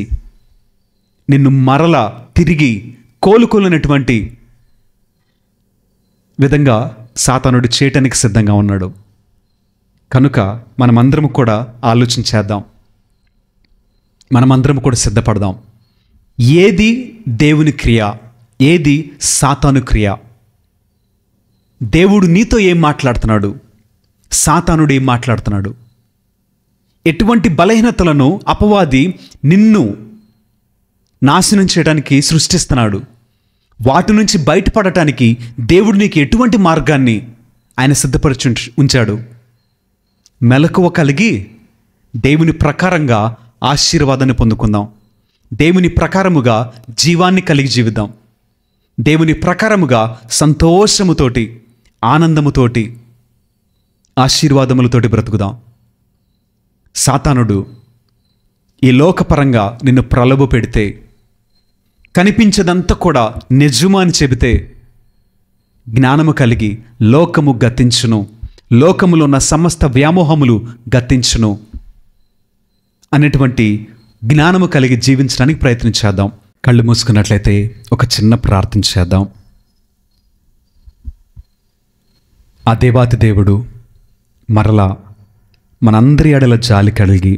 నిన్ను మరల తిరిగి కోలుకోలేనటువంటి విధంగా సాతానుడు చేయటానికి సిద్ధంగా ఉన్నాడు. కనుక మనమందరం కూడా ఆలోచన చేద్దాం, మనమందరం కూడా సిద్ధపడదాం. ఏది దేవుని క్రియ, ఏది సాతాను క్రియ? దేవుడు నీతో ఏం మాట్లాడుతున్నాడు, సాతానుడు ఏం మాట్లాడుతున్నాడు? ఎటువంటి బలహీనతలను అపవాది నిన్ను నాశనం చేయడానికి సృష్టిస్తున్నాడు? వాటి నుంచి బయటపడటానికి దేవుడు నీకు ఎటువంటి మార్గాన్ని ఆయన సిద్ధపరిచి ఉంచ- ఉంచాడు? మెలకువ కలిగి దేవుని ప్రకారంగా ఆశీర్వాదాన్ని పొందుకుందాం. దేవుని ప్రకారముగా జీవాన్ని కలిగి జీవిద్దాం. దేవుని ప్రకారముగా సంతోషముతోటి, ఆనందముతోటి, ఆశీర్వాదములతోటి బ్రతుకుదాం. సాతానుడు ఈ లోకపరంగా నిన్ను ప్రలోభ పెడితే, కనిపించదంతా కూడా నిజము అని చెబితే, జ్ఞానము కలిగి లోకము గతించును, లోకములో ఉన్న సమస్త వ్యామోహములు గతించును అనేటువంటి జ్ఞానము కలిగి జీవించడానికి ప్రయత్నం చేద్దాం. కళ్ళు మూసుకున్నట్లయితే ఒక చిన్న ప్రార్థన చేద్దాం. ఆ దేవాతి దేవుడు మరలా మనందరి ఎడల జాలి కలిగి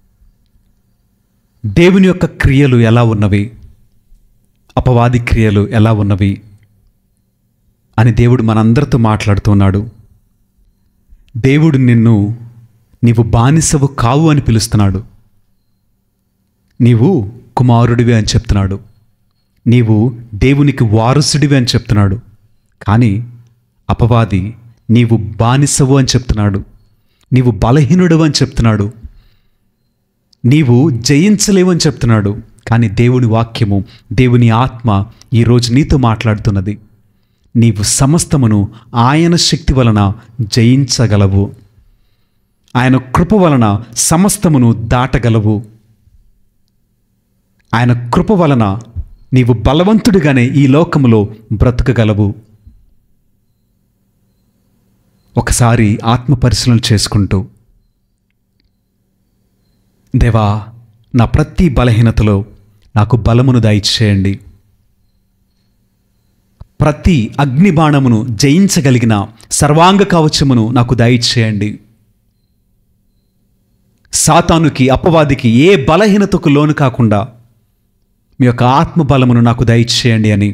దేవుని యొక్క క్రియలు ఎలా ఉన్నవి, అపవాది క్రియలు ఎలా ఉన్నవి అని దేవుడు మనందరితో మాట్లాడుతున్నాడు. దేవుడు నిన్ను నీవు బానిసవు కావు అని పిలుస్తున్నాడు. నీవు కుమారుడివి అని చెప్తున్నాడు. నీవు దేవునికి వారసుడివి అని చెప్తున్నాడు. కానీ అపవాది నీవు బానిసవు అని చెప్తున్నాడు. నీవు బలహీనుడు అని చెప్తున్నాడు. నీవు జయించలేవు అని చెప్తున్నాడు. కానీ దేవుని వాక్యము, దేవుని ఆత్మ ఈరోజు నీతో మాట్లాడుతున్నది. నీవు సమస్తమును ఆయన శక్తి వలన జయించగలవు. ఆయన కృప వలన సమస్తమును దాటగలవు. ఆయన కృప వలన నీవు బలవంతుడిగానే ఈ లోకములో బ్రతకగలవు. ఒకసారి ఆత్మ పరిశీలన చేసుకుంటూ, దేవా, నా ప్రతి బలహీనతలో నాకు బలమును దయచేయండి. ప్రతి అగ్నిబాణమును జయించగలిగిన సర్వాంగ కవచమును నాకు దయచేయండి. సాతానుకి, అపవాదికి ఏ బలహీనతకు లోను కాకుండా మీ యొక్క ఆత్మ బలమును నాకు దయచేయండి అని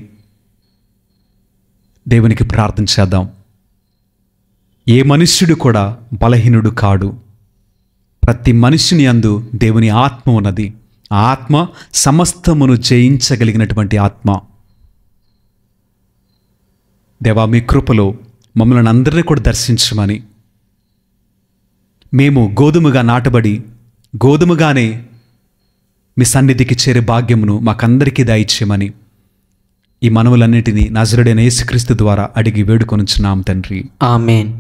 దేవునికి ప్రార్థన చేద్దాం. ఏ మనుష్యుడు కూడా బలహీనుడు కాడు. ప్రతి మనుష్యుని యందు దేవుని ఆత్మ ఉన్నది. ఆ ఆత్మ సమస్తమును జయించగలిగినటువంటి ఆత్మ. దేవా, మీ కృపలో మమ్మల్ని అందరినీ కూడా దర్శించమని, మేము గోధుమగా నాటబడి గోధుమగానే మీ సన్నిధికి చేరే భాగ్యమును మాకందరికీ దయచేయమని ఈ మనవులన్నిటినీ నజరుడైన యేసుక్రీస్తు ద్వారా అడిగి వేడుకొనుచున్నాం తండ్రి.
ఆమేన్.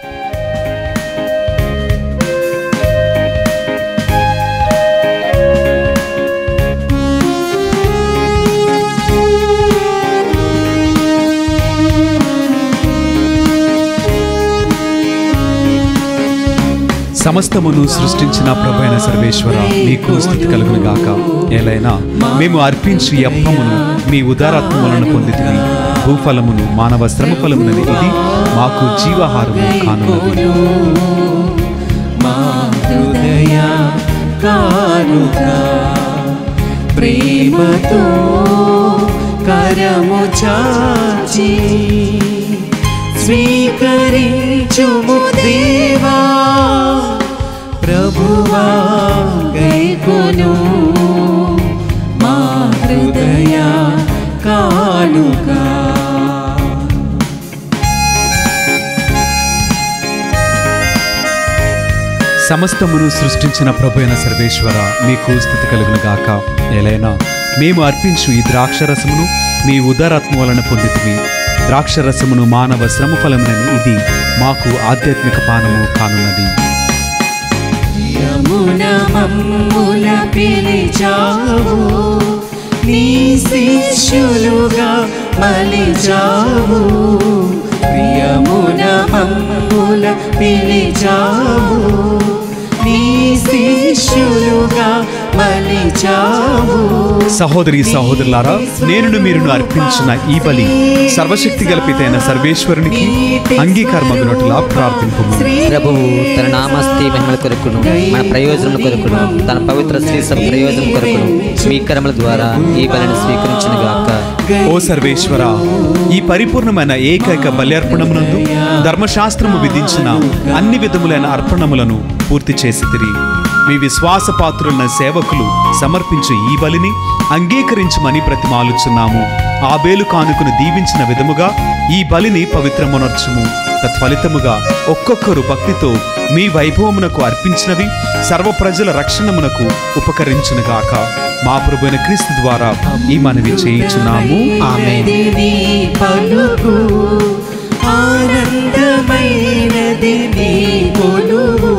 సమస్తమును సృష్టించిన ప్రభువైన సర్వేశ్వర, మీకు స్తుతి కలుగును గాక. ఏలైనా మేము అర్పించి ఈ అప్పమును మీ ఉదారాత్మ వలన పొందితిమి. భూఫలమును మానవ శ్రమ ఫలమునది ఇది మాకు జీవాహారము కానున్నది.
మా హృదయ కానుక ప్రేమతో కరము చాచి స్వీకరించుము దేవా, ప్రభువా గైకొను మా హృదయ కానుక.
సమస్తమును సృష్టించిన ప్రభువైన సర్వేశ్వర, మీకు స్తుతి కలుగును గాక. ఏలైనా మేము అర్పించు ఈ ద్రాక్షరసమును మీ ఉదారాత్మ వలన పొందితిమి. ద్రాక్షరసమును మానవ శ్రమ ఫలమునని ఇది మాకు ఆధ్యాత్మిక పానము కానున్నది.
యమున మమ్ముల పిలిచావు, నీ శిష్యులుగా మలిచావు. ప్రియమున మమ్ముల పిలిచావు, నీ శిష్యులుగా మలి మలిచావు.
సహోదరి సహోదరులారా, నేనును మీరును అర్పించిన ఈ బలి సర్వశక్తి గలపితైన సర్వేశ్వరునికి అంగీకారమగునట్లుగా ప్రార్థింపుము.
ప్రభువు తన నామస్తే మహిమల కొరకును మన ప్రయోజనం కొరకును తన పవిత్ర శ్రీ సభ ప్రయోజనం కొరకును మీ కర్మల ద్వారా ఈ బలిని స్వీకరించును గాక.
ఓ సర్వేశ్వర, ఈ పరిపూర్ణమైన ఏకైక బలి అర్పణమునందు ధర్మశాస్త్రము విధించిన అన్ని విధములైన అర్పణములను పూర్తి చేసి తిరిగి మీ విశ్వాసపాత్రులైన సేవకులు సమర్పించు ఈ బలిని అంగీకరించమని ప్రతిమాలుచున్నాము. ఆబేలు కానుకను దీవించిన విధముగా ఈ బలిని పవిత్రమునర్చుము. తత్ఫలితముగా ఒక్కొక్కరు భక్తితో మీ వైభవమునకు అర్పించినవి సర్వ ప్రజల రక్షణమునకు ఉపకరించునుగాక. మా ప్రభువైన క్రీస్తు ద్వారా ఈ మనవి చేయించున్నాము.
ఆమేన్.
నీ పలుకు ఆనందమైనది నీ కొలువు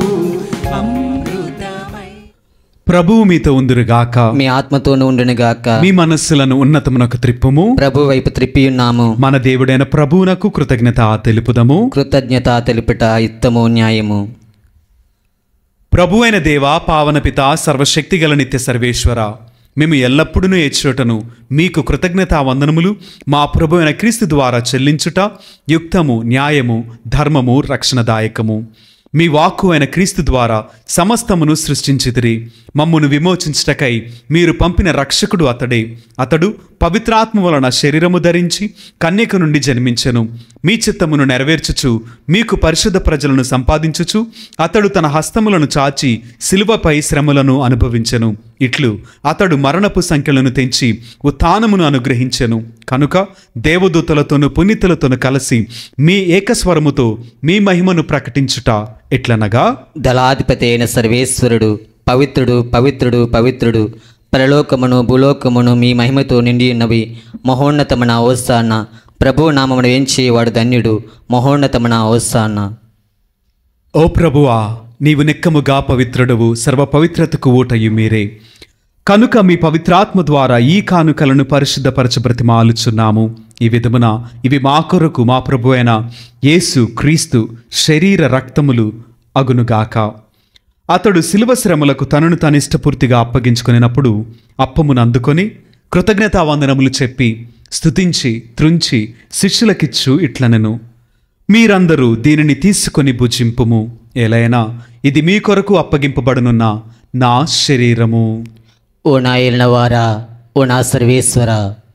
అమృతమై.
ప్రభువు మీతో ఉందురుగాక.
మీ ఆత్మతోనూ ఉండును గాక.
మీ మనస్సులను ఉన్నతమునకు త్రిప్పుము.
ప్రభు వైపు త్రిప్పియున్నాము.
మన దేవుడైన ప్రభువునకు కృతజ్ఞత తెలుపుదము.
కృతజ్ఞత తెలుపుట యుక్తము న్యాయము.
ప్రభువైన దేవ, పావన పిత, సర్వశక్తి గల నిత్య సర్వేశ్వర, మేము ఎల్లప్పుడూ ఏడ్చుటను మీకు కృతజ్ఞతా వందనములు మా ప్రభువైన క్రీస్తు ద్వారా చెల్లించుట యుక్తము, న్యాయము, ధర్మము, రక్షణదాయకము. మీ వాక్కు అయిన క్రీస్తు ద్వారా సమస్తమును సృష్టించితిరి. మమ్మును విమోచించుటకై మీరు పంపిన రక్షకుడు అతడే. అతడు పవిత్రాత్మ వలన శరీరము ధరించి కన్యక నుండి జన్మించెను. మీ చిత్తమును నెరవేర్చుచు మీకు పరిశుద్ధ ప్రజలను సంపాదించుచు అతడు తన హస్తములను చాచి శిలువపై శ్రమలను అనుభవించెను. ఇట్లు అతడు మరణపు సంఖ్యలను తెంచి ఉత్థానమును అనుగ్రహించెను. కనుక దేవదూతలతోనూ పునీతులతోనూ కలిసి మీ ఏకస్వరముతో మీ మహిమను ప్రకటించుట ఎట్లనగా,
దళాధిపతి అయిన సర్వేశ్వరుడు పవిత్రుడు పవిత్రుడు పవిత్రుడు, పరలోకమును భూలోకమును మీ మహిమతో నిండి ఉన్నవి. మహోన్నతమున హోసానా, ప్రభు నామమును వేంచేవాడు ధన్యుడు. మహోన్నతమున హోసానా.
ఓ ప్రభువా, నీవు నిక్కముగా పవిత్రుడవు, సర్వ పవిత్రతకు ఊటయు మీరే. కనుక మీ పవిత్రాత్మ ద్వారా ఈ కానుకలను పరిశుద్ధపరచ బ్రతిమాలుచున్నాము. ఈ విధమున ఇవి మా కొరకు మా ప్రభు అయిన యేసు క్రీస్తు శరీర రక్తములు అగునుగాక. అతడు శిలువ శ్రమలకు తనను తాను ఇష్టపూర్తిగా అప్పగించుకునేటప్పుడు అప్పమును అందుకొని కృతజ్ఞతా వందనములు చెప్పి స్తుతించి త్రుంచి శిష్యులకిచ్చు ఇట్లనెను, మీరందరూ దీనిని తీసుకొని భుజింపుము. ఎలైనా ఇది మీ కొరకు అప్పగింపబడనున్న నా శరీరము.
ఓ నా ఏలినవారా, ఓ నా సర్వేశ్వర,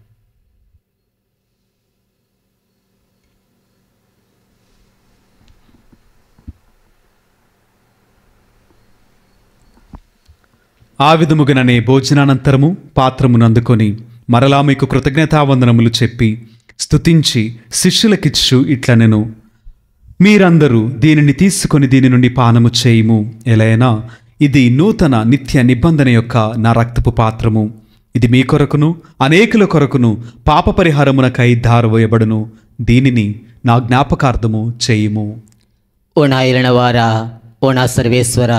ఆ విధముగానే భోజనానంతరము పాత్రమును అందుకొని మరలా మీకు కృతజ్ఞతావందనములు చెప్పి స్తుతించి శిష్యులకిచ్చు ఇట్లనెను, మీరందరూ దీనిని తీసుకొని దీని నుండి పానము చేయుము. ఎలైనా ఇది నూతన నిత్య నిబంధన యొక్క నా రక్తపు పాత్రము. ఇది మీ కొరకును అనేకుల కొరకును పాప పరిహారమునకై ధారవేయబడును. దీనిని నా జ్ఞాపకార్థము చేయుము.
ఓ నా ఏలినవారా, ఓ నా సర్వేశ్వర,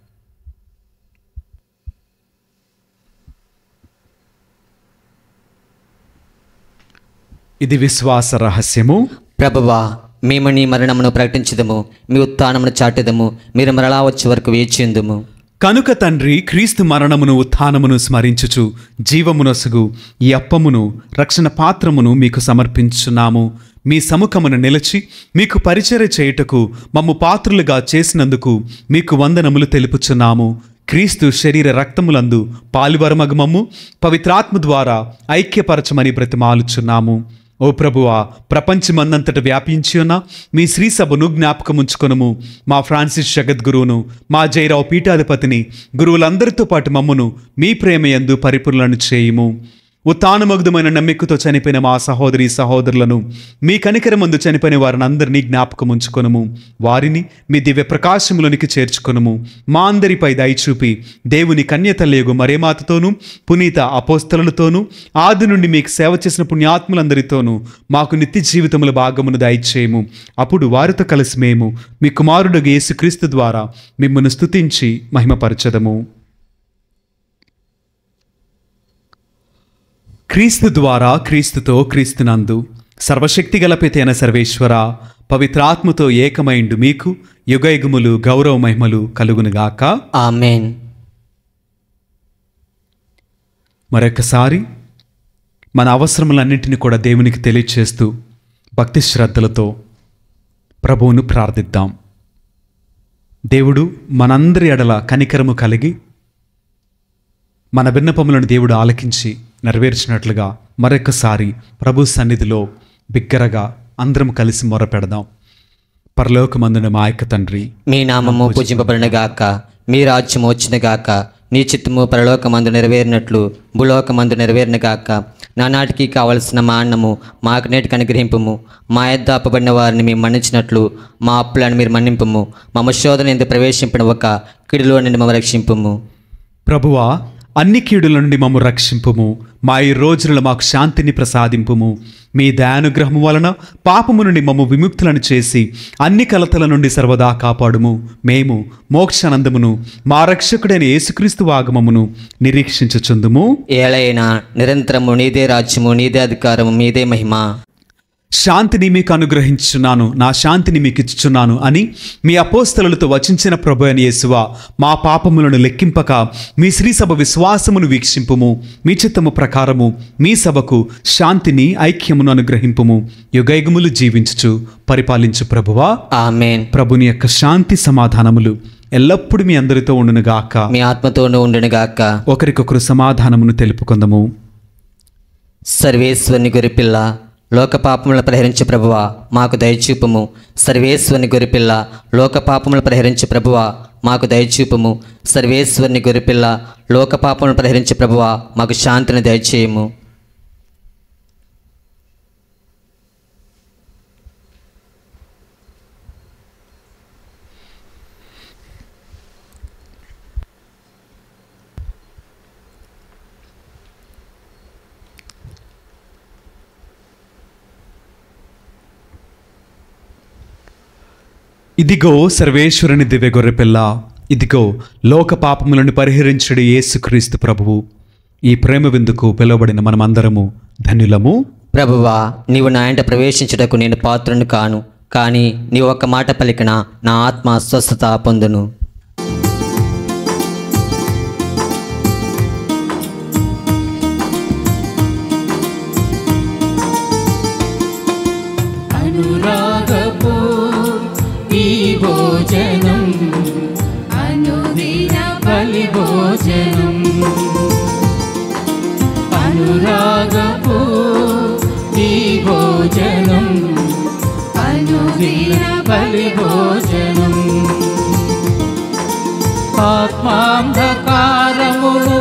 ఇది విశ్వాస రహస్యము.
ప్రభువా, మేము నీ మరణమును ప్రకటించదము, మీ ఉత్థానమును చాటెదము, మీరు మరలా వచ్చే వరకు వేచియుందుము.
కనుక తండ్రి, క్రీస్తు మరణమును ఉత్థానమును స్మరించుచు జీవమునొసగు ఈ అప్పమును రక్షణ పాత్రమును మీకు సమర్పించున్నాము. మీ సముఖమును నిలిచి మీకు పరిచర్య చేయుటకు మమ్ము పాత్రులుగా చేసినందుకు మీకు వందనములు తెలుపుచున్నాము. క్రీస్తు శరీర రక్తములందు పాలువరమగు మమ్ము పవిత్రాత్మ ద్వారా ఐక్యపరచమని బ్రతిమాలుచున్నాము. ఓ ప్రభువా, ప్రపంచమందంతట వ్యాపించి ఉన్న మీ శ్రీసభను జ్ఞాపకముంచుకొనుము. మా ఫ్రాన్సిస్ జగద్గురువును, మా జైరావు పీఠాధిపతిని, గురువులందరితో పాటు మమ్మును మీ ప్రేమయందు పరిపూర్ణలను చేయుము. ఉత్తానమగ్ధమైన నమ్మికతో చనిపోయిన మా సహోదరి సహోదరులను, మీ కనికరమందు చనిపోయిన వారిని అందరినీ జ్ఞాపకముంచుకొనుము. వారిని మీ దివ్య ప్రకాశములోనికి చేర్చుకొనుము. మా అందరిపై దయచూపి దేవుని కన్యతల్లియగు మరేమాతతోనూ పునీత అపోస్తలులతోనూ ఆది నుండి మీకు సేవ చేసిన పుణ్యాత్ములందరితోనూ మాకు నిత్య జీవితముల భాగమును దయచేయము. అప్పుడు వారితో కలిసి మేము మీ కుమారుడు యేసుక్రీస్తు ద్వారా మిమ్మల్ని స్తుతించి మహిమపరచదము. క్రీస్తు ద్వారా, క్రీస్తుతో, క్రీస్తునందు సర్వశక్తిగల పితైన సర్వేశ్వర, పవిత్రాత్మతో ఏకమైండు మీకు యుగయుగములు గౌరవ మహిమలు కలుగునుగాక.
ఆమేన్.
మరొకసారి మన అవసరములన్నింటినీ కూడా దేవునికి తెలియచేస్తూ భక్తి శ్రద్ధలతో ప్రభువును ప్రార్థిద్దాం. దేవుడు మనందరి ఎడల కనికరము కలిగి మన విన్నపములను దేవుడు ఆలకించి నెరవేర్చినట్లుగా మరొకసారి ప్రభు సన్నిధిలో బిగ్గరగా అందరం కలిసి మొరపెడదాం. పరలోకమందున మా యొక్క తండ్రి,
మీ నామము పూజింపబడినగాక, మీ రాజ్యము వచ్చినగాక, నీ చిత్తము పరలోకమందు నెరవేరినట్లు భూలోకమందు నెరవేరినగాక. నానాటికి కావలసిన మా అన్నము మాకు నేటికి అనుగ్రహింపుము. మా యొద్ద అప్పబడిన వారిని మేము మన్నించినట్లు మా అప్పులను మీరు మన్నింపుము. మమ్మ శోధన ఎందుకు ప్రవేశింపిన ఒక కిడిలో నుండి మమ్మ రక్షింపుము.
ప్రభువా, అన్ని కీడుల నుండి మమ్ము రక్షింపుము. మా ఈ రోజులలో మాకు శాంతిని ప్రసాదింపుము. మీ దయానుగ్రహము వలన పాపము నుండి మమ్ము విముక్తులను చేసి అన్ని కలతల నుండి సర్వదా కాపాడుము. మేము మోక్షానందమును మా రక్షకుడైన యేసుక్రీస్తు ఆగమమును నిరీక్షించుచుందుము.
ఏలైనా నిరంతరము నీదే రాజ్యము, నీదే అధికారము, మీదే మహిమ.
శాంతిని మీకు అనుగ్రహించుచున్నాను, నా శాంతిని మీకు ఇచ్చుచున్నాను అని మీ అపోస్తలులతో వచించిన ప్రభు అయిన యేసువా, మా పాపములను లెక్కింపక మీ శ్రీ సభ విశ్వాసమును వీక్షింపుము. మీ చిత్తము ప్రకారము మీ సభకు శాంతిని ఐక్యమును అనుగ్రహింపుము. యుగయుగములు జీవించుచు పరిపాలించు ప్రభువా,
ఆమేన్.
ప్రభుని యొక్క శాంతి సమాధానములు ఎల్లప్పుడూ మీ అందరితో ఉండునుగాక,
మీ ఆత్మతోనూ ఉండునుగాక.
ఒకరికొకరు సమాధానమును తెలుపుకుందము.
సర్వేశ్వరుని గొరిపిల్ల, లోక పాపములను పరిహరించు ప్రభువా, మాకు దయచూపుము. సర్వేశ్వరుని గొరిపిల్ల, లోక పాపములను పరిహరించు ప్రభువా, మాకు దయచూపుము. సర్వేశ్వరుని గొరిపిల్ల, లోక పాపములను పరిహరించు ప్రభువా, మాకు శాంతిని దయచేయము.
ఇదిగో సర్వేశ్వరుని దివ్య గొర్రెపిల్ల, ఇదిగో లోక పాపములను పరిహరించుడు యేసుక్రీస్తు ప్రభువు. ఈ ప్రేమ విందుకు పిలువబడిన మనమందరము ధన్యులము.
ప్రభువా, నీవు నా ఇంట ప్రవేశించుటకు నేను పాత్రుని కాను, కానీ నీవు ఒక్క మాట పలికిన నా ఆత్మ స్వస్థత పొందును.
అనురాగపు ఈ భోజనం అనుదిన బలి భోజనం. అనురాగపు ఈ భోజనం అనుదిన బలి భోజనం. ఆత్మాంధకారమును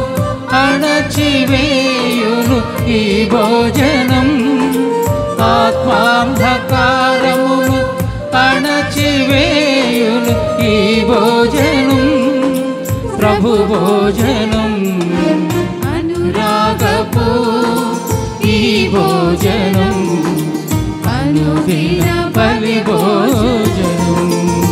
అణచివేయును ఈ భోజనం. ఆత్మాంధకారమును అణచివేయును ఈ భోజనం. ప్రభు భోజనం అనురాగపు ఈ భోజనం అనుదిన బలి భోజనం.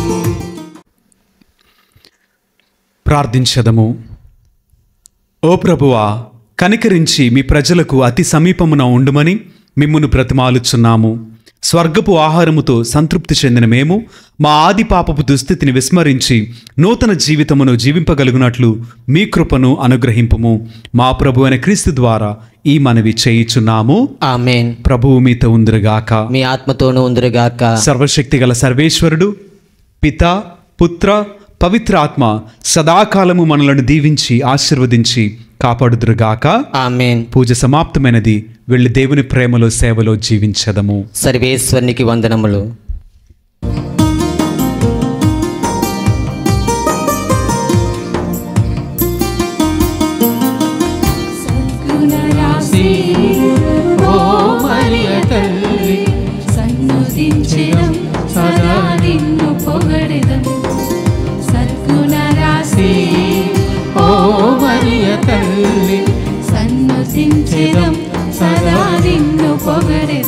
ప్రార్థించదము. ఓ ప్రభువా, కనికరించి మీ ప్రజలకు అతి సమీపమున ఉండుమని మిమ్మును బ్రతిమాలుచున్నాము. స్వర్గపు ఆహారముతో సంతృప్తి చెందిన మేము మా ఆది పాపపు దుస్థితిని విస్మరించి నూతన జీవితమును జీవింపగలుగునట్లు మీ కృపను అనుగ్రహింపుము. మా ప్రభు అయిన క్రీస్తు ద్వారా ఈ మనవి చేయుచున్నాము.
ఆమేన్.
ప్రభువు మీతో ఉందిరుగాక,
మీ ఆత్మతోనూ ఉందురుగాక.
సర్వశక్తి గల సర్వేశ్వరుడు పిత పుత్ర పవిత్ర ఆత్మ సదాకాలము మనలను దీవించి ఆశీర్వదించి కాపాడుదురుగాక.
ఆమేన్.
పూజ సమాప్తమైనది. వెళ్ళి దేవుని ప్రేమలో సేవలో జీవించదము.
సర్వేశ్వరునికి వందనములు.
సద్గుణరాశి ఓ మరియ తల్లి, సన్నుతించెదం సదా నిన్ను పొగడెదం. సద్గుణరాశి ఓ మరియ తల్లి, సన్నుతించెదం సదా నిన్ను పొగడెదం.